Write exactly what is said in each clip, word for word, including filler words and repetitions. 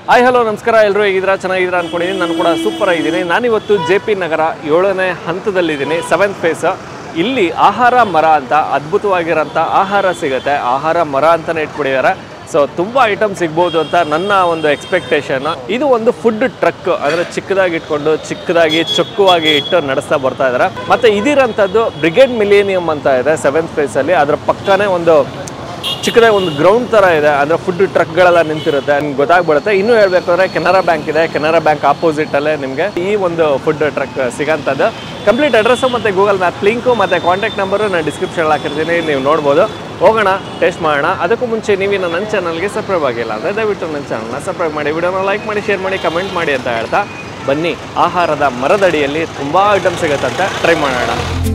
Hi hello ನಮಸ್ಕಾರ, ಎಲ್ಲರೂ ಹೇಗಿದ್ದೀರಾ? ಚೆನ್ನಾಗಿದ್ದೀರಾ ಅಂದ್ಕೊಂಡಿದ್ದೀನಿ. ನಾನು ಕೂಡ ಸೂಪರ್ ಆಗಿದ್ದೀನಿ. ನಾನಿವತ್ತು ಜೆ ಪಿ ನಗರ ಏಳನೇ ಹಂತದಲ್ಲಿದ್ದೀನಿ, ಸೆವೆಂತ್ ಫೇಸ್. ಇಲ್ಲಿ ಆಹಾರ ಮರ ಅಂತ ಅದ್ಭುತವಾಗಿರೋಂಥ ಆಹಾರ ಸಿಗುತ್ತೆ. ಆಹಾರ ಮರ ಅಂತಲೇ ಇಟ್ಬಿಟ್ಟಿದ್ದಾರೆ. ಸೊ ತುಂಬ ಐಟಮ್ ಸಿಗ್ಬೋದು ಅಂತ ನನ್ನ ಒಂದು ಎಕ್ಸ್ಪೆಕ್ಟೇಷನ್. ಇದು ಒಂದು ಫುಡ್ ಟ್ರಕ್, ಅಂದರೆ ಚಿಕ್ಕದಾಗಿ ಇಟ್ಕೊಂಡು ಚಿಕ್ಕದಾಗಿ ಚೊಕ್ಕವಾಗಿ ಇಟ್ಟು ನಡೆಸ್ತಾ ಬರ್ತಾ ಇದ್ದಾರೆ. ಮತ್ತು ಇದಿರೋಂಥದ್ದು ಬ್ರಿಗೇಡ್ ಮಿಲೇನಿಯಂ ಅಂತ ಇದೆ ಸೆವೆಂತ್ ಫೇಸಲ್ಲಿ. ಅದರ ಪಕ್ಕನೇ ಒಂದು ಚಿಕ್ಕದಾಗಿ ಒಂದು ಗ್ರೌಂಡ್ ಥರ ಇದೆ, ಅಂದರೆ ಫುಡ್ ಟ್ರಕ್ಗಳೆಲ್ಲ ನಿಂತಿರುತ್ತೆ, ನಿಮ್ಗೆ ಗೊತ್ತಾಗ್ಬಿಡುತ್ತೆ. ಇನ್ನೂ ಹೇಳ್ಬೇಕಂದ್ರೆ ಕೆನರಾ ಬ್ಯಾಂಕ್ ಇದೆ, ಕೆನರಾ ಬ್ಯಾಂಕ್ ಆಪೋಸಿಟಲ್ಲೇ ನಿಮಗೆ ಈ ಒಂದು ಫುಡ್ ಟ್ರಕ್ ಸಿಗೋಂಥದ್ದು. ಕಂಪ್ಲೀಟ್ ಅಡ್ರೆಸ್ಸು ಮತ್ತು ಗೂಗಲ್ ಮ್ಯಾಪ್ ಲಿಂಕು ಮತ್ತು ಕಾಂಟ್ಯಾಕ್ಟ್ ನಂಬರು ನಾನು ಡಿಸ್ಕ್ರಿಪ್ಷನಲ್ಲಿ ಹಾಕಿರ್ತೀನಿ, ನೀವು ನೋಡ್ಬೋದು. ಹೋಗೋಣ, ಟೇಸ್ಟ್ ಮಾಡೋಣ. ಅದಕ್ಕೂ ಮುಂಚೆ ನೀವಿನ್ನು ನನ್ನ ಚಾನಲ್ಗೆ ಸಬ್ಸ್ಕ್ರೈಬ್ ಆಗಿಲ್ಲ ಅಂದರೆ ದಯವಿಟ್ಟು ನನ್ನ ಚಾನಲ್ನ ಸಬ್ಸ್ಕ್ರೈಬ್ ಮಾಡಿ, ವಿಡಿಯೋನ ಲೈಕ್ ಮಾಡಿ, ಶೇರ್ ಮಾಡಿ, ಕಮೆಂಟ್ ಮಾಡಿ ಅಂತ ಹೇಳ್ತಾ ಬನ್ನಿ. ಆಹಾರದ ಮರದಡಿಯಲ್ಲಿ ತುಂಬ ಐಟಮ್ ಸಿಗುತ್ತಂತೆ, ಟ್ರೈ ಮಾಡೋಣ.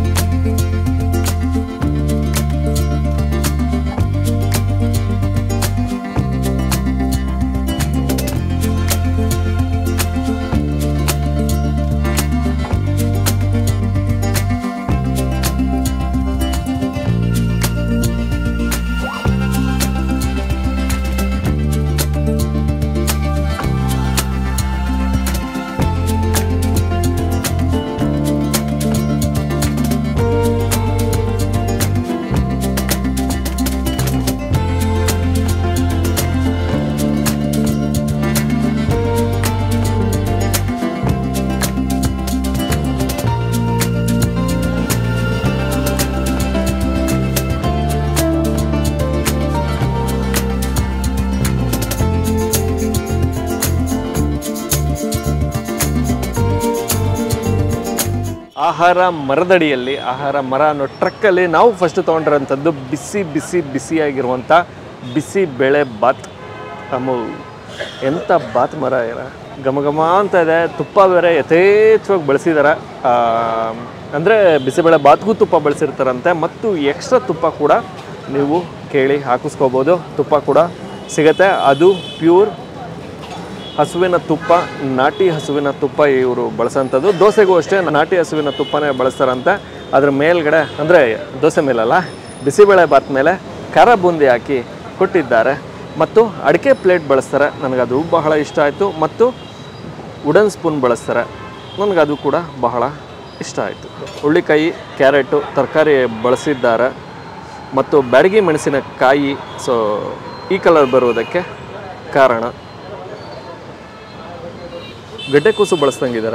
ಆಹಾರ ಮರದಡಿಯಲ್ಲಿ, ಆಹಾರ ಮರ ಅನ್ನೋ ಟ್ರಕ್ಕಲ್ಲಿ ನಾವು ಫಸ್ಟ್ ತೊಗೊಂಡಿರೋಂಥದ್ದು ಬಿಸಿ ಬಿಸಿ ಬಿಸಿಯಾಗಿರುವಂಥ ಬಿಸಿ ಬೇಳೆ ಬಾತ್. ಅಮ್ಮ ಎಂಥ ಬಾತ್ ಮರ ಇರ ಘಮ ಘಮ ಅಂತ ಇದೆ. ತುಪ್ಪ ಬೇರೆ ಯಥೇಚ್ಛವಾಗಿ ಬಳಸಿದ್ದಾರೆ, ಅಂದರೆ ಬಿಸಿಬೇಳೆ ಬಾತ್ಗೂ ತುಪ್ಪ ಬಳಸಿರ್ತಾರಂತೆ. ಮತ್ತು ಎಕ್ಸ್ಟ್ರಾ ತುಪ್ಪ ಕೂಡ ನೀವು ಕೇಳಿ ಹಾಕಿಸ್ಕೋಬೋದು. ತುಪ್ಪ ಕೂಡ ಸಿಗುತ್ತೆ, ಅದು ಪ್ಯೂರ್ ಹಸುವಿನ ತುಪ್ಪ, ನಾಟಿ ಹಸುವಿನ ತುಪ್ಪ ಇವರು ಬಳಸೋಂಥದ್ದು. ದೋಸೆಗೂ ಅಷ್ಟೇ ನಾಟಿ ಹಸುವಿನ ತುಪ್ಪನೇ ಬಳಸ್ತಾರಂತೆ. ಅದ್ರ ಮೇಲ್ಗಡೆ, ಅಂದರೆ ದೋಸೆ ಮೇಲಲ್ಲ, ಬಿಸಿಬೇಳೆ ಬಾತ್ ಮೇಲೆ ಖಾರ ಬೂಂದಿ ಹಾಕಿ ಕೊಟ್ಟಿದ್ದಾರೆ. ಮತ್ತು ಅಡಿಕೆ ಪ್ಲೇಟ್ ಬಳಸ್ತಾರೆ, ನನಗದು ಬಹಳ ಇಷ್ಟ ಆಯಿತು. ಮತ್ತು ವುಡನ್ ಸ್ಪೂನ್ ಬಳಸ್ತಾರೆ, ನನಗದು ಕೂಡ ಬಹಳ ಇಷ್ಟ ಆಯಿತು. ಹುಳ್ಳಿಕಾಯಿ, ಕ್ಯಾರೆಟು, ತರಕಾರಿ ಬಳಸಿದ್ದಾರೆ. ಮತ್ತು ಬ್ಯಾಡಗಿ ಮೆಣಸಿನಕಾಯಿ, ಸೊ ಈ ಕಲರ್ ಬರುವುದಕ್ಕೆ ಕಾರಣ. ಗಡ್ಡೆಕೋಸು ಬಳಸ್ದಂಗಿದ್ದಾರೆ.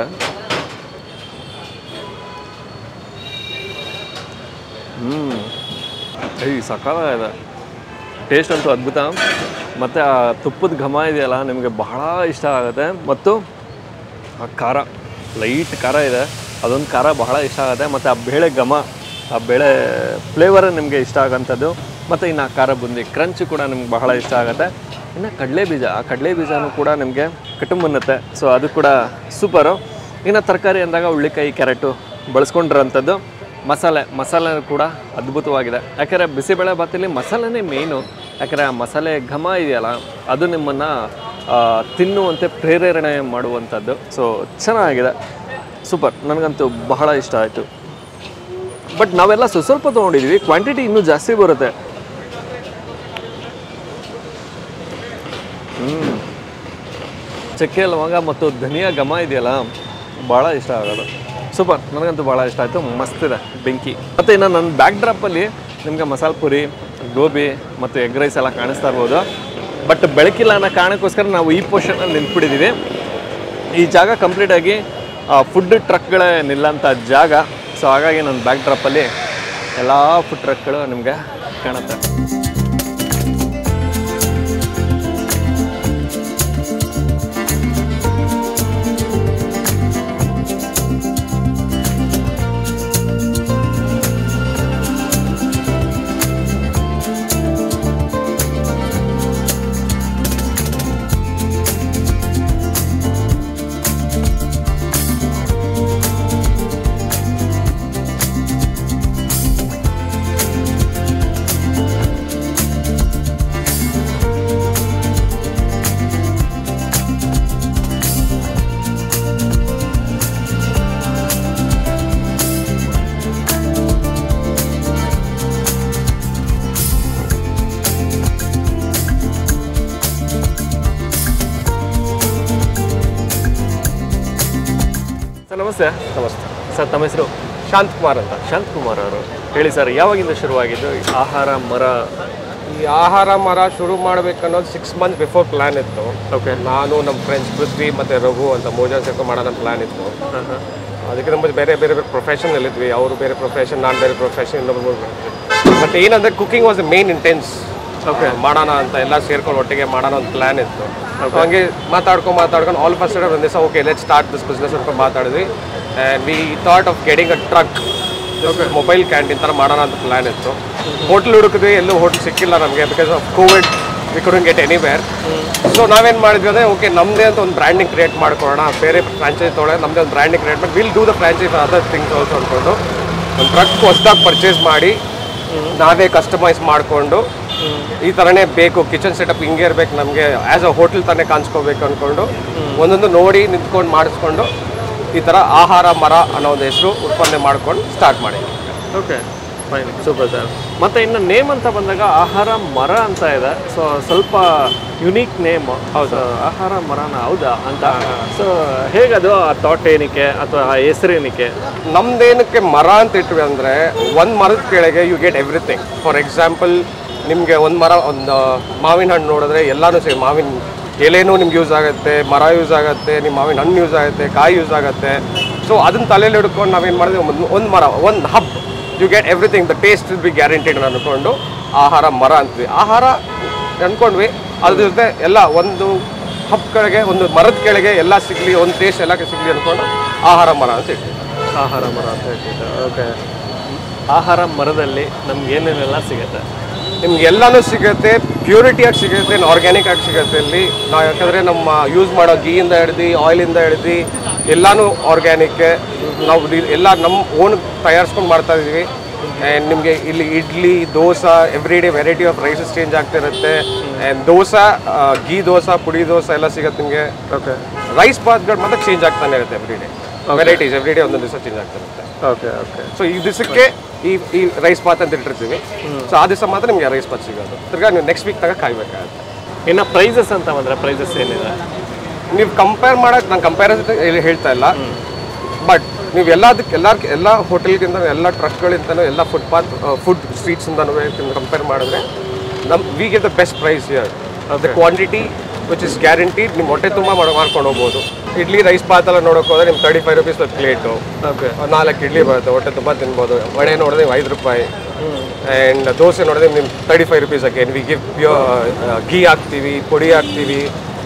ಹ್ಞೂ ಐ ಸಕಾಲಾಗಿದೆ, ಟೇಸ್ಟ್ ಅಂತೂ ಅದ್ಭುತ. ಮತ್ತು ಆ ತುಪ್ಪದ ಘಮ ಇದೆಯಲ್ಲ, ನಿಮಗೆ ಬಹಳ ಇಷ್ಟ ಆಗುತ್ತೆ. ಮತ್ತು ಆ ಖಾರ, ಲೈಟ್ ಖಾರ ಇದೆ, ಅದೊಂದು ಖಾರ ಬಹಳ ಇಷ್ಟ ಆಗುತ್ತೆ. ಮತ್ತು ಆ ಬೇಳೆ ಘಮ, ಆ ಬೇಳೆ ಫ್ಲೇವರೇ ನಿಮಗೆ ಇಷ್ಟ ಆಗೋಂಥದ್ದು. ಮತ್ತು ಇನ್ನು ಆ ಖಾರ ಬುಂದಿ ಕ್ರಂಚ್ ಕೂಡ ನಿಮ್ಗೆ ಬಹಳ ಇಷ್ಟ ಆಗುತ್ತೆ. ಇನ್ನು ಕಡಲೆ ಬೀಜ, ಆ ಕಡಲೆ ಬೀಜನೂ ಕೂಡ ನಿಮಗೆ ಕಟುಂಬನ್ನುತ್ತೆ, ಸೊ ಅದು ಕೂಡ ಸೂಪರು. ಇನ್ನು ತರಕಾರಿ ಅಂದಾಗ ಹುಳ್ಳಿಕಾಯಿ, ಕ್ಯಾರೆಟು ಬಳಸ್ಕೊಂಡಿರೋಂಥದ್ದು. ಮಸಾಲೆ ಮಸಾಲೆ ಕೂಡ ಅದ್ಭುತವಾಗಿದೆ, ಯಾಕೆಂದರೆ ಬಿಸಿಬೇಳೆ ಬಾತಲ್ಲಿ ಮಸಾಲೆನೇ ಮೇಯ್ನು. ಯಾಕೆಂದರೆ ಆ ಮಸಾಲೆ ಘಮ ಇದೆಯಲ್ಲ, ಅದು ನಿಮ್ಮನ್ನು ತಿನ್ನುವಂತೆ ಪ್ರೇರಣೆ ಮಾಡುವಂಥದ್ದು. ಸೊ ಚೆನ್ನಾಗಿದೆ, ಸೂಪರ್, ನನಗಂತೂ ಬಹಳ ಇಷ್ಟ ಆಯಿತು. ಬಟ್ ನಾವೆಲ್ಲ ಸ್ವಲ್ಪ ಸ್ವಲ್ಪ ತೊಗೊಂಡಿದ್ದೀವಿ, ಕ್ವಾಂಟಿಟಿ ಇನ್ನೂ ಜಾಸ್ತಿ ಬರುತ್ತೆ. ಹ್ಞೂ ಚಕ್ಕೆ ಲವಂಗ ಮತ್ತು ಧನಿಯಾ ಘಮ ಇದೆಯಲ್ಲ, ಭಾಳ ಇಷ್ಟ ಆಗೋದು. ಸೂಪರ್, ನನಗಂತೂ ಭಾಳ ಇಷ್ಟ ಆಯಿತು, ಮಸ್ತಿದೆ, ಬೆಂಕಿ. ಮತ್ತು ಇನ್ನು ನನ್ನ ಬ್ಯಾಕ್ ಡ್ರಾಪಲ್ಲಿ ನಿಮಗೆ ಮಸಾಲೆ ಪುರಿ, ಗೋಬಿ ಮತ್ತು ಎಗ್ ರೈಸ್ ಎಲ್ಲ ಕಾಣಿಸ್ತಾ ಇರ್ಬೋದು. ಬಟ್ ಬೆಳಕಿಲ್ಲ ಅನ್ನೋ ಕಾರಣಕ್ಕೋಸ್ಕರ ನಾವು ಈ ಪೋರ್ಷನಲ್ಲಿ ನಿಂತ್ಬಿಟ್ಟಿದ್ದೀವಿ. ಈ ಜಾಗ ಕಂಪ್ಲೀಟಾಗಿ ಫುಡ್ ಟ್ರಕ್ಗಳೇ ನಿಲ್ಲಂಥ ಜಾಗ. ಸೊ ಹಾಗಾಗಿ ನನ್ನ ಬ್ಯಾಕ್ ಡ್ರಾಪಲ್ಲಿ ಎಲ್ಲ ಫುಡ್ ಟ್ರಕ್ಗಳು ನಿಮಗೆ ಕಾಣುತ್ತೆ. ನಮಸ್ತೆ. ನಮಸ್ತೆ ಸರ್, ತಮ್ಮ ಹೆಸರು? ಶಾಂತಕುಮಾರ್ ಅಂತ. ಶಾಂತಕುಮಾರ್ ಅವರು, ಹೇಳಿ ಸರ್, ಯಾವಾಗಿಂದ ಶುರುವಾಗಿದ್ದು ಈ ಆಹಾರ ಮರ? ಈ ಆಹಾರ ಮರ ಶುರು ಮಾಡಬೇಕನ್ನೋದು ಸಿಕ್ಸ್ ಮಂತ್ಸ್ ಬಿಫೋರ್ ಪ್ಲಾನ್ ಇತ್ತು. ಓಕೆ. ನಾನು ನಮ್ಮ ಫ್ರೆಂಡ್ಸ್ ಪೃಥ್ವಿ ಮತ್ತು ರಘು ಅಂತ ಮೂರು ಜನ ಸೇರ್ಕೊಂಡು ಮಾಡೋಣ ಪ್ಲಾನ್ ಇತ್ತು. ಅದಕ್ಕೆ ನಮ್ಮ ಬೇರೆ ಬೇರೆ ಬೇರೆ ಪ್ರೊಫೆಷನಲ್ ಇದ್ವಿ. ಅವರು ಬೇರೆ ಪ್ರೊಫೆಷನ್, ನಾನು ಬೇರೆ ಪ್ರೊಫೆಷನ್, ಇನ್ನೊಬ್ರು. ಬಟ್ ಏನಂದರೆ cooking was the main intense. Okay, ಮಾಡೋಣ ಅಂತ ಎಲ್ಲ ಸೇರ್ಕೊಂಡು ಒಟ್ಟಿಗೆ ಮಾಡೋಣ ಒಂದು ಪ್ಲ್ಯಾನ್ ಇತ್ತು. ಹಂಗೆ ಮಾತಾಡ್ಕೊಂಡು ಮಾತಾಡ್ಕೊಂಡು ಆಲ್ ಫಸ್ಟ್ ಒಂದು ದಿವಸ okay let start this business ಅಂತ ಮಾತಾಡಿದ್ವಿ. And we thought of getting a truck, mobile canteen ಥರ ಮಾಡೋಣ ಅಂತ ಪ್ಲ್ಯಾನ್ ಇತ್ತು. ಹೋಟ್ಲ್ ಹುಡುಕಿದ್ವಿ, ಎಲ್ಲೂ ಹೋಟ್ಲ್ ಸಿಕ್ಕಿಲ್ಲ ನಮಗೆ, because of Covid we couldn't get anywhere. So ನಾವೇನು ಮಾಡಿದ್ವಿ ಅಂದರೆ ಓಕೆ ನಮ್ಮದೇ ಅಂತ ಒಂದು ಬ್ರ್ಯಾಂಡಿಂಗ್ ಕ್ರಿಯೇಟ್ ಮಾಡ್ಕೊಳ್ಳೋಣ, ಬೇರೆ ಫ್ರಾಂಚೈಸ್ ತೊಗೊಳ್ಳೋಣ, ನಮ್ಮದೇ ಒಂದು ಬ್ರ್ಯಾಂಡಿಂಗ್ ಕ್ರಿಯೇಟ್ ಮಾಡಿ will do the franchise other things also ಅಂದ್ಕೊಂಡು ಒಂದು ಟ್ರಕ್ ಹೊಸದಾಗಿ ಪರ್ಚೇಸ್ ಮಾಡಿ ನಾವೇ ಕಸ್ಟಮೈಸ್ ಮಾಡಿಕೊಂಡು ಈ ಥರನೇ ಬೇಕು, ಕಿಚನ್ ಸೆಟಪ್ ಹಿಂಗೆ ಇರಬೇಕು, ನಮಗೆ ಆ್ಯಸ್ ಅ ಹೋಟೆಲ್ ತಾನೇ ಕಾಣಿಸ್ಕೋಬೇಕು ಅಂದ್ಕೊಂಡು ಒಂದೊಂದು ನೋಡಿ ನಿಂತ್ಕೊಂಡು ಮಾಡಿಸ್ಕೊಂಡು ಈ ಥರ ಆಹಾರ ಮರ ಅನ್ನೋ ಒಂದು ಹೆಸರು ಉತ್ಪನ್ನ ಮಾಡ್ಕೊಂಡು ಸ್ಟಾರ್ಟ್ ಮಾಡಿ. Okay, fine, super sir. ಮತ್ತು ಇನ್ನು ನೇಮ್ ಅಂತ ಬಂದಾಗ ಆಹಾರ ಮರ ಅಂತ ಇದೆ, ಸೊ ಸ್ವಲ್ಪ ಯುನೀಕ್ ನೇಮ್. ಹೌದು, ಆಹಾರ ಮರನ ಹೌದಾ ಅಂತ. ಸೊ ಹೇಗದು ಆ ಥಾಟ್ ಏನಕ್ಕೆ ಅಥವಾ ಆ ಹೆಸರೇನಕ್ಕೆ? ನಮ್ದೇನಕ್ಕೆ ಮರ ಅಂತ ಇಟ್ವಿ ಅಂದರೆ ಒಂದು ಮರದ ಕೆಳಗೆ you get everything. For example, ನಿಮಗೆ ಒಂದು ಮರ, ಒಂದು ಮಾವಿನ ಹಣ್ಣು ನೋಡಿದ್ರೆ ಎಲ್ಲನೂ ಸೇರಿ, ಮಾವಿನ ಎಲೆನೂ ನಿಮ್ಗೆ ಯೂಸ್ ಆಗುತ್ತೆ, ಮರ ಯೂಸ್ ಆಗುತ್ತೆ, ನಿಮ್ಮ ಮಾವಿನ ಹಣ್ಣು ಯೂಸ್ ಆಗುತ್ತೆ, ಕಾಯಿ ಯೂಸ್ ಆಗುತ್ತೆ. ಸೊ ಅದನ್ನು ತಲೆಯಲ್ಲಿ ಹಿಡ್ಕೊಂಡು ನಾವೇನು ಮಾಡಿದ್ವಿ, ಒಂದು ಒಂದು ಮರ, ಒಂದು hub, you get everything, the taste will be guaranteed ಅಂದ್ಕೊಂಡು ಆಹಾರ ಮರ ಅಂತೀವಿ. ಆಹಾರ ಅಂದ್ಕೊಂಡ್ವಿ, ಅದ್ರ ಜೊತೆ ಎಲ್ಲ ಒಂದು ಹಬ್ ಕೆಳಗೆ, ಒಂದು ಮರದ ಕೆಳಗೆ ಎಲ್ಲ ಸಿಗಲಿ, ಒಂದು ಟೇಸ್ಟ್ ಎಲ್ಲ ಸಿಗಲಿ ಅಂದ್ಕೊಂಡು ಆಹಾರ ಮರ ಅಂತ ಇಟ್ವಿ. ಆಹಾರ ಮರ ಅಂತ ಹೇಳ್ತಿದ್ದೆ. ಓಕೆ, ಆಹಾರ ಮರದಲ್ಲಿ ನಮ್ಗೆ ಏನೇನೆಲ್ಲ ಸಿಗುತ್ತೆ? ನಿಮ್ಗೆ ಎಲ್ಲನೂ ಸಿಗುತ್ತೆ, ಪ್ಯೂರಿಟಿಯಾಗಿ ಸಿಗುತ್ತೆ, ಆರ್ಗ್ಯಾನಿಕ್ ಆಗಿ ಸಿಗುತ್ತೆ ಇಲ್ಲಿ. ನಾವು ಯಾಕಂದರೆ ನಮ್ಮ ಯೂಸ್ ಮಾಡೋ ಗೀಯಿಂದ ಹಿಡ್ದು ಆಯಿಲಿಂದ ಹಿಡ್ದು ಎಲ್ಲನೂ ಆರ್ಗ್ಯಾನಿಕ್ಕೆ. ನಾವು ಎಲ್ಲ ನಮ್ಮ ಓನ್ ತಯಾರಿಸ್ಕೊಂಡು ಮಾಡ್ತಾ ಇದ್ದೀವಿ. ಆ್ಯಂಡ್ ನಿಮಗೆ ಇಲ್ಲಿ idli, dosa, every day variety of rices change ಆಗ್ತಿರುತ್ತೆ. ಆ್ಯಂಡ್ ದೋಸೆ, ಗೀ ದೋಸೆ, ಪುಡಿ ದೋಸೆ ಎಲ್ಲ ಸಿಗುತ್ತೆ ನಿಮಗೆ. ಓಕೆ, ರೈಸ್ ಬಾತ್ಗಳು ಮಾತ್ರ ಚೇಂಜ್ ಆಗ್ತಾನೆ ಇರುತ್ತೆ every day, varieties every day ಒಂದೊಂದು ದಿವಸ ಚೇಂಜ್ ಆಗ್ತಿರುತ್ತೆ. ಓಕೆ ಓಕೆ ಸೊ ಈ ದಿವಸಕ್ಕೆ ಈ ಈ ರೈಸ್ ಬಾತ್ ಅಂತ ಇಟ್ಟಿರ್ತೀವಿ. ಸೊ ಆ ದಿವಸ ಮಾತ್ರ ನಿಮಗೆ ರೈಸ್ ಬಾತ್ ಸಿಗೋದು. ತಿರ್ಗಾ ನೀವು ನೆಕ್ಸ್ಟ್ ವೀಕ್ ತಗ ಕಾಯ್ಬೇಕಾಗುತ್ತೆ. ಇನ್ನು ಪ್ರೈಸಸ್ ಅಂತ ಬಂದರೆ ಪ್ರೈಸಸ್ ಏನಿದೆ? ನೀವು ಕಂಪೇರ್ ಮಾಡೋಕ್ಕೆ ನಾನು ಕಂಪ್ಯಾರಿಸನ್ ಹೇಳ್ತಾ ಇಲ್ಲ, ಬಟ್ ನೀವು ಎಲ್ಲದಕ್ಕೆ ಎಲ್ಲ ಎಲ್ಲ ಹೋಟೆಲ್ಗಿಂತ, ಎಲ್ಲ ಟ್ರಕ್ಗಳಿಂದನೂ, ಎಲ್ಲ ಫುಟ್ಪಾತ್ ಫುಡ್ ಸ್ಟ್ರೀಟ್ಸಿಂದನೂ ಕಂಪೇರ್ ಮಾಡಿದ್ರೆ ನಮ್ಮ we get the best price here. The quantity which is guaranteed, ನಿಮ್ಮ ಹೊಟ್ಟೆ ತುಂಬ ಮಾಡಿ ಮಾಡ್ಕೊಂಡು ಹೋಗ್ಬೋದು. ಇಡ್ಲಿ ರೈಸ್ ಬಾತ್ ಎಲ್ಲ ನೋಡೋಕೆ ಹೋದರೆ ನಿಮ್ಗೆ ತರ್ಟಿ ಫೈವ್ ರುಪೀಸ್ ಒಂದು ಪ್ಲೇಟು. ಓಕೆ, ನಾಲ್ಕು ಇಡ್ಲಿ ಬರುತ್ತೆ, ಹೊಟ್ಟೆ ತುಂಬ ತಿನ್ಬೋದು. ವಡೆ ನೋಡಿದ್ರೆ ನೀವು ಐದು ರೂಪಾಯಿ. ಆ್ಯಂಡ್ ದೋಸೆ ನೋಡಿದ್ರೆ ನಿಮ್ಗೆ thirty five rupees again we give pure ghee ಹಾಕ್ತೀವಿ, ಪುಡಿ ಹಾಕ್ತೀವಿ.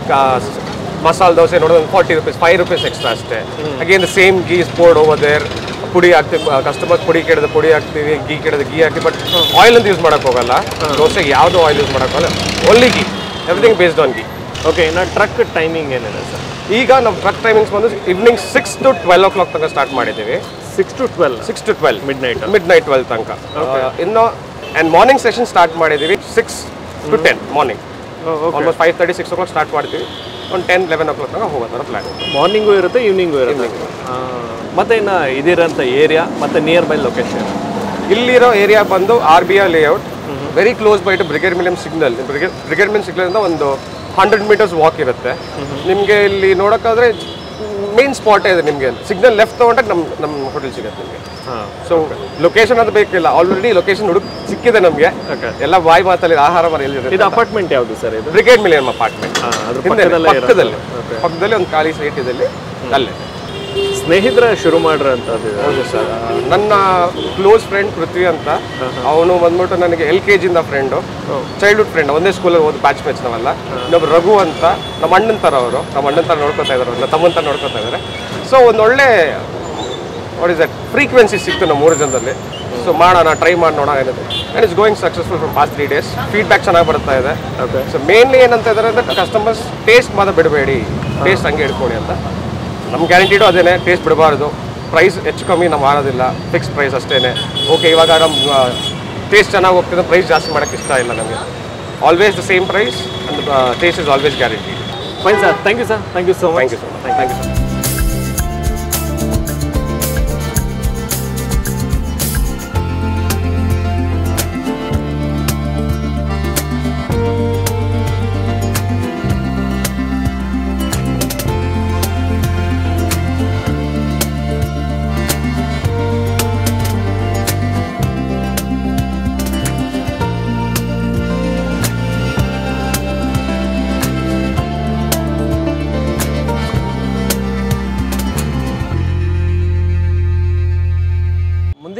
ಮಸಾಲೆ ದೋಸೆ ನೋಡಿದ್ರೆ ಒಂದು forty rupees, five rupees extra ಅಷ್ಟೇ. Again the same ghee spread over there. ಪುಡಿ ಹಾಕ್ತೀವಿ, ಕಸ್ಟಮರ್ ಪುಡಿ ಕೆಡದ ಪುಡಿ ಹಾಕ್ತೀವಿ, ಗೀ ಕೆಡದ ಗೀ ಹಾಕ್ತೀವಿ. ಬಟ್ ಆಯಿಲ್ ಅಂತ ಯೂಸ್ ಮಾಡೋಕೆ ಹೋಗಲ್ಲ, ದೋಸೆಗೆ ಯಾವುದೂ ಆಯಿಲ್ ಯೂಸ್ ಮಾಡೋಕ್ಕಾಗಲ್ಲ, only ghee, everything based on ghee. Okay, ಇನ್ನು ಟ್ರಕ್ ಟೈಮಿಂಗ್ ಏನಿದೆ ಸರ್? ಈಗ ನಮ್ಮ ಟ್ರಕ್ ಟೈಮಿಂಗ್ಸ್ ಬಂದು evening six to twelve o'clock ತನಕ ಸ್ಟಾರ್ಟ್ ಮಾಡಿದ್ದೀವಿ. Six to twelve six to twelve midnight midnight twelve ತನಕ. ಇನ್ನು ಆ್ಯಂಡ್ ಮಾರ್ನಿಂಗ್ ಸೆಷನ್ ಸ್ಟಾರ್ಟ್ ಮಾಡಿದ್ದೀವಿ six to ten morning. Almost five thirty six o'clock start ಮಾಡ್ತೀವಿ. ಒಂದು ten eleven ಓ clock ತನಕ ಹೋಗೋ ಥರ ಪ್ಲ್ಯಾನ್. ಮಾರ್ನಿಂಗು ಇರುತ್ತೆ, evening ಇರುತ್ತೆ. ಮತ್ತು ಇನ್ನು ಇದಿರೋಂಥ ಏರಿಯಾ ಮತ್ತು ನಿಯರ್ ಬೈ ಲೊಕೇಶನ್? ಇಲ್ಲಿರೋ ಏರಿಯಾ ಬಂದು R B I layout, very close by to Brigade Millennium signal. Brigade Brigade Millennium ಸಿಗ್ನಲಿಂದ ಒಂದು ಹಂಡ್ರೆಡ್ ಮೀಟರ್ಸ್ ವಾಕ್ ಇರುತ್ತೆ. ನಿಮಗೆ ಇಲ್ಲಿ ನೋಡೋಕ್ಕಾದ್ರೆ ಮೇನ್ ಸ್ಪಾಟೇ ಇದೆ. ನಿಮಗೆ ಸಿಗ್ನಲ್ ಲೆಫ್ಟ್ ತೊಗೊಂಡಾಗ ನಮ್ಮ ನಮ್ಮ ಹೋಟೆಲ್ ಸಿಗುತ್ತೆ ನಿಮಗೆ. ಸೊ ಲೊಕೇಶನ್ ಅದು ಬೇಕಿಲ್ಲ, ಆಲ್ರೆಡಿ ಲೊಕೇಶನ್ ಹುಡುಕ್ ಸಿಕ್ಕಿದೆ ನಮಗೆ. ಎಲ್ಲ ಬಾಯಿ ಮಾತಲ್ಲಿ ಆಹಾರ ಮರ ಎಲ್ಲಿ. ಇದು ಅಪಾರ್ಟ್ಮೆಂಟ್ ಯಾವುದು ಸರ್? ಇದು ಬ್ರಿಗೇಡ್ ಮಿಲಿಯಂ ಅಪಾರ್ಟ್ಮೆಂಟ್. ಪಕ್ಕದಲ್ಲಿ ಪಕ್ಕದಲ್ಲಿ ಒಂದು ಖಾಲಿ ಸೈಟ್ ಇದೆ ಅಲ್ಲಿ, ಅಲ್ಲೇ. ಸ್ನೇಹಿತರ ಶುರು ಮಾಡಿರೋಂಥದ್ದು? ಹೌದು ಸರ್, ನನ್ನ ಕ್ಲೋಸ್ ಫ್ರೆಂಡ್ ಪೃಥ್ವಿ ಅಂತ, ಅವನು ಬಂದ್ಬಿಟ್ಟು ನನಗೆ ಎಲ್ ಕೆ ಜಿಯಿಂದ ಫ್ರೆಂಡು, ಚೈಲ್ಡ್ಹುಡ್ ಫ್ರೆಂಡ್, ಒಂದೇ ಸ್ಕೂಲಲ್ಲಿ ಓದಿ ಬ್ಯಾಚ್ ಮೇಟ್ಸ್ ನಾವೆಲ್ಲ. ಇನ್ನೊಬ್ರು ರಘು ಅಂತ ನಮ್ಮ ಅಣ್ಣನ ಥರ, ಅವರು ನಮ್ಮ ಅಣ್ಣನ ಥರ ನೋಡ್ಕೊತಾ ಇದ್ದಾರೆ, ನಮ್ಮ ತಮ್ಮನ ಥರ ನೋಡ್ಕೊತಾ ಇದ್ದಾರೆ. ಸೊ ಒಂದೊಳ್ಳೆ ವಾಟ್ ಇಸ್ ದಟ್ ಫ್ರೀಕ್ವೆನ್ಸಿ ಸಿಕ್ತು ನಮ್ಮ ಮೂರು ಜನದಲ್ಲಿ. ಸೊ ಮಾಡೋಣ, ಟ್ರೈ ಮಾಡಿ ನೋಡೋಣ ಏನಿದೆ. And it's going successful for past three days. Feedback ಚೆನ್ನಾಗಿ ಬರ್ತಾ ಇದೆ. ಓಕೆ, ಸೊ ಮೇನ್ಲಿ ಏನಂತ ಇದ್ದಾರೆ ಅಂದರೆ ಕಸ್ಟಮರ್ಸ್ ಟೇಸ್ಟ್ ಮಾತ್ರ ಬಿಡಬೇಡಿ, ಟೇಸ್ಟ್ ಹಂಗೆ ಇಟ್ಕೊಳ್ಳಿ ಅಂತ. ನಮ್ಮ ಗ್ಯಾರಂಟಿಡು ಅದೇನೆ, ಟೇಸ್ಟ್ ಬಿಡಬಾರ್ದು. ಪ್ರೈಸ್ ಹೆಚ್ಚು ಕಮ್ಮಿ ನಾವು ಮಾರೋದಿಲ್ಲ, ಫಿಕ್ಸ್ ಪ್ರೈಸ್ ಅಷ್ಟೇ. ಓಕೆ, ಇವಾಗ ನಮ್ಮ ಟೇಸ್ಟ್ ಚೆನ್ನಾಗಿ ಹೋಗ್ತಿದೆ, ಪ್ರೈಸ್ ಜಾಸ್ತಿ ಮಾಡೋಕ್ಕೆ ಇಷ್ಟ ಇಲ್ಲ ನಮಗೆ. Always the same price and taste is always guarantee. Fine sir, thank you sir. Thank you so much. Thank you so much. Thank you sir.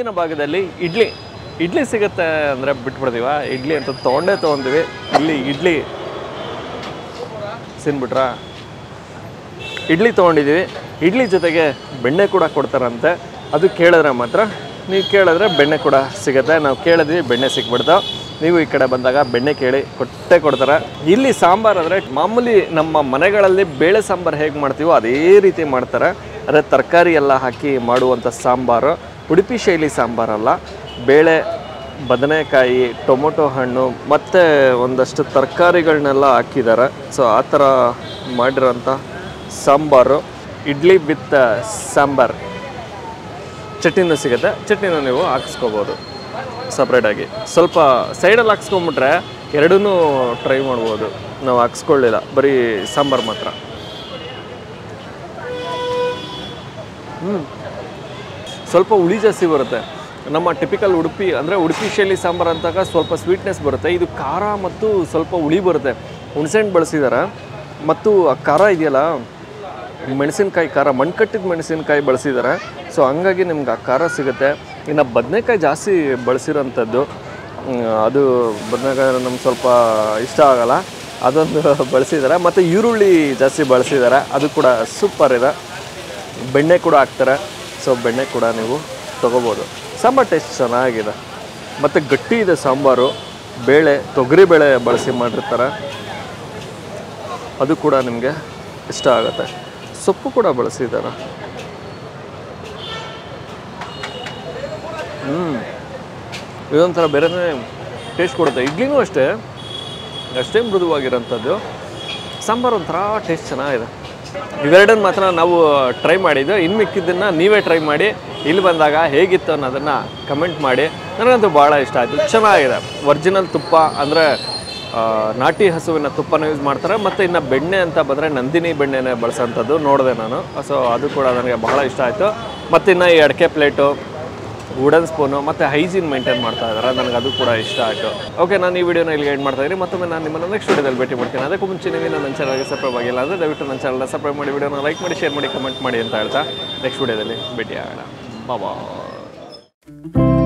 ಕೆಳಗಿನ ಭಾಗದಲ್ಲಿ ಇಡ್ಲಿ ಇಡ್ಲಿ ಸಿಗುತ್ತೆ ಅಂದರೆ ಬಿಟ್ಬಿಡ್ತೀವ, ಇಡ್ಲಿ ಅಂತ ತೊಗೊಂಡೇ ತೊಗೊಂತೀವಿ. ಇಲ್ಲಿ ಇಡ್ಲಿ ತಿನ್ಬಿಟ್ರಾ, ಇಡ್ಲಿ ತೊಗೊಂಡಿದ್ದೀವಿ. ಇಡ್ಲಿ ಜೊತೆಗೆ ಬೆಣ್ಣೆ ಕೂಡ ಕೊಡ್ತಾರಂತೆ. ಅದು ಕೇಳಿದ್ರೆ ಮಾತ್ರ, ನೀವು ಕೇಳಿದ್ರೆ ಬೆಣ್ಣೆ ಕೂಡ ಸಿಗುತ್ತೆ. ನಾವು ಕೇಳಿದ್ವಿ, ಬೆಣ್ಣೆ ಸಿಕ್ಬಿಡ್ತಾವೆ. ನೀವು ಈ ಕಡೆ ಬಂದಾಗ ಬೆಣ್ಣೆ ಕೇಳಿ ಕೊಟ್ಟೆ ಕೊಡ್ತಾರೆ. ಇಲ್ಲಿ ಸಾಂಬಾರು ಅಂದರೆ ಮಾಮೂಲಿ ನಮ್ಮ ಮನೆಗಳಲ್ಲಿ ಬೇಳೆ ಸಾಂಬಾರು ಹೇಗೆ ಮಾಡ್ತೀವೋ ಅದೇ ರೀತಿ ಮಾಡ್ತಾರೆ. ಅದೇ ತರಕಾರಿ ಎಲ್ಲ ಹಾಕಿ ಮಾಡುವಂಥ ಸಾಂಬಾರು. ಉಡುಪಿ ಶೈಲಿ ಸಾಂಬಾರಲ್ಲ. ಬೇಳೆ, ಬದನೆಕಾಯಿ, ಟೊಮೊಟೊ ಹಣ್ಣು ಮತ್ತು ಒಂದಷ್ಟು ತರಕಾರಿಗಳನ್ನೆಲ್ಲ ಹಾಕಿದ್ದಾರೆ. ಸೊ ಆ ಥರ ಮಾಡಿರೋಂಥ ಸಾಂಬಾರು. ಇಡ್ಲಿ ವಿತ್ ಸಾಂಬಾರು. ಚಟ್ನಿನೂ ಸಿಗುತ್ತೆ. ಚಟ್ನಿನೂ ನೀವು ಹಾಕಿಸ್ಕೋಬೋದು ಸಪ್ರೇಟಾಗಿ. ಸ್ವಲ್ಪ ಸೈಡಲ್ಲಿ ಹಾಕ್ಸ್ಕೊಂಬಿಟ್ರೆ ಎರಡೂ ಟ್ರೈ ಮಾಡ್ಬೋದು. ನಾವು ಹಾಕ್ಸ್ಕೊಳ್ಳಿಲ್ಲ, ಬರೀ ಸಾಂಬಾರು ಮಾತ್ರ. ಹ್ಞೂ ಸ್ವಲ್ಪ ಹುಳಿ ಜಾಸ್ತಿ ಬರುತ್ತೆ. ನಮ್ಮ ಟಿಪಿಕಲ್ ಉಡುಪಿ ಅಂದರೆ ಉಡುಪಿ ಶೈಲಿ ಸಾಂಬಾರು ಅಂತಾಗ ಸ್ವಲ್ಪ ಸ್ವೀಟ್ನೆಸ್ ಬರುತ್ತೆ. ಇದು ಖಾರ ಮತ್ತು ಸ್ವಲ್ಪ ಹುಳಿ ಬರುತ್ತೆ. ಹುಣಸೆಹಣ್ಣು ಬಳಸಿದ್ದಾರೆ ಮತ್ತು ಆ ಖಾರ ಇದೆಯಲ್ಲ, ಮೆಣಸಿನ್ಕಾಯಿ ಖಾರ, ಮಣ್ಕಟ್ಟಿದ ಮೆಣಸಿನ್ಕಾಯಿ ಬಳಸಿದ್ದಾರೆ. ಸೊ ಹಂಗಾಗಿ ನಿಮ್ಗೆ ಆ ಖಾರ ಸಿಗುತ್ತೆ. ಇನ್ನು ಬದನೆಕಾಯಿ ಜಾಸ್ತಿ ಬಳಸಿರೋಂಥದ್ದು, ಅದು ಬದನೆಕಾಯಿ ನಮ್ಗೆ ಸ್ವಲ್ಪ ಇಷ್ಟ ಆಗಲ್ಲ, ಅದೊಂದು ಬಳಸಿದ್ದಾರೆ. ಮತ್ತು ಈರುಳ್ಳಿ ಜಾಸ್ತಿ ಬಳಸಿದ್ದಾರೆ, ಅದು ಕೂಡ ಸೂಪರ್ ಇದೆ. ಬೆಣ್ಣೆ ಕೂಡ ಹಾಕ್ತಾರೆ. ಸೊ ಬೆಣ್ಣೆ ಕೂಡ ನೀವು ತೊಗೋಬೋದು. ಸಾಂಬಾರು ಟೇಸ್ಟ್ ಚೆನ್ನಾಗಿದೆ ಮತ್ತು ಗಟ್ಟಿ ಇದೆ ಸಾಂಬಾರು. ಬೇಳೆ, ತೊಗರಿ ಬೇಳೆ ಬಳಸಿ ಮಾಡಿರ್ತಾರೆ, ಅದು ಕೂಡ ನಿಮಗೆ ಇಷ್ಟ ಆಗುತ್ತೆ. ಸೊಪ್ಪು ಕೂಡ ಬಳಸಿದ್ದಾರೆ. ಹ್ಞೂ ಇದೊಂಥರ ಬೇರೆನೇ ಟೇಸ್ಟ್ ಕೊಡುತ್ತೆ. ಇಡ್ಲಿನೂ ಅಷ್ಟೇ, ಅಷ್ಟೇ ಮೃದುವಾಗಿರೋಂಥದ್ದು. ಸಾಂಬಾರು ಒಂಥರ ಟೇಸ್ಟ್ ಚೆನ್ನಾಗಿದೆ. ಇವೆರಡನ್ನು ಮಾತ್ರ ನಾವು ಟ್ರೈ ಮಾಡಿದ್ದು. ಇನ್ನು ಮಿಕ್ಕಿದ್ದನ್ನು ನೀವೇ ಟ್ರೈ ಮಾಡಿ. ಇಲ್ಲಿ ಬಂದಾಗ ಹೇಗಿತ್ತು ಅನ್ನೋದನ್ನು ಕಮೆಂಟ್ ಮಾಡಿ. ನನಗಂತೂ ಭಾಳ ಇಷ್ಟ ಆಯಿತು, ಚೆನ್ನಾಗಿದೆ. ಒರಿಜಿನಲ್ ತುಪ್ಪ ಅಂದರೆ ನಾಟಿ ಹಸುವಿನ ತುಪ್ಪನ ಯೂಸ್ ಮಾಡ್ತಾರೆ. ಮತ್ತು ಇನ್ನು ಬೆಣ್ಣೆ ಅಂತ ಬಂದರೆ ನಂದಿನಿ ಬೆಣ್ಣೆನೇ ಬಳಸೋಂಥದ್ದು ನೋಡಿದೆ ನಾನು. ಸೊ ಅದು ಕೂಡ ನನಗೆ ಬಹಳ ಇಷ್ಟ ಆಯಿತು. ಮತ್ತು ಇನ್ನು ಈ ಅಡಿಕೆ ಪ್ಲೇಟು, ವುಡನ್ ಸ್ಪೂನು ಮತ್ತು ಹೈಜೀನ್ ಮೇಂಟೈನ್ ಮಾಡ್ತಾ ಇದ್ದಾರೆ, ನನಗೆ ಅದು ಕೂಡ ಇಷ್ಟ ಆಯಿತು. ಓಕೆ, ನಾನು ಈ ವಿಡಿಯೋನ ಇಲ್ಲಿ ಗೈಡ್ ಮಾಡ್ತಾ ಇದ್ದೀನಿ. ಮತ್ತೊಮ್ಮೆ ನಾನು ನಿಮ್ಮನ್ನು ನೆಕ್ಸ್ಟ್ ವಿಡಿಯೋದಲ್ಲಿ ಭೇಟಿ ಮಾಡ್ತೀನಿ. ಅದಕ್ಕೂ ಮುಂಚೆ ನೀವು ನನ್ನ ಚಾನಲ್ಗೆ ಸಬ್ಸ್ಕ್ರೈಬ್ ಆಗಿಲ್ಲ ಅಂದರೆ ದಯವಿಟ್ಟು ನನ್ನ ಚಾನಲ್ನ ಸಬ್ಸ್ಕ್ರೈಬ್ ಮಾಡಿ, ವಿಡಿಯೋನ ಲೈಕ್ ಮಾಡಿ, ಶೇರ್ ಮಾಡಿ, ಕಮೆಂಟ್ ಮಾಡಿ ಅಂತ ಹೇಳ್ತಾ ನೆಕ್ಸ್ಟ್ ವಿಡಿಯೋದಲ್ಲಿ ಭೇಟಿ ಆಗೋಣ. ಬಾಯ್.